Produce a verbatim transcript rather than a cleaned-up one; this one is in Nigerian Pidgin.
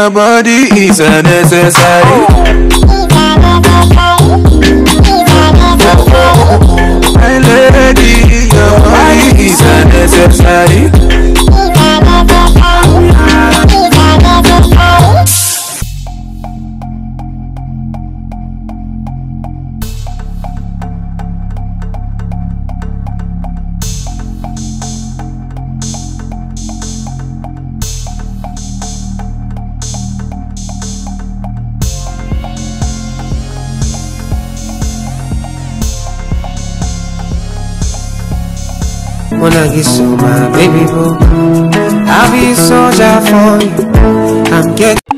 your body is a necessary. My lady, your body is a necessary. When I get so my baby boo, I'll be a soldier for you. I'm getting